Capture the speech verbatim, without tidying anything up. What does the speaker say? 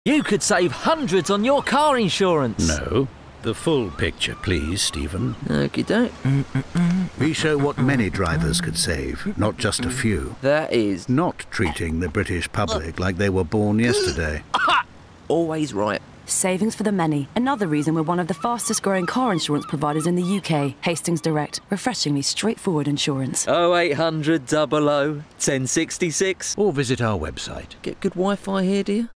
You could save hundreds on your car insurance. No. The full picture, please, Stephen. Okey-doke. We show what many drivers could save, not just a few. That is Not treating the British public like they were born yesterday. always right. Savings for the many. Another reason we're one of the fastest growing car insurance providers in the U K. Hastings Direct. Refreshingly straightforward insurance. oh eight hundred, double oh, ten sixty-six. Or visit our website. Get good Wi-Fi here, dear?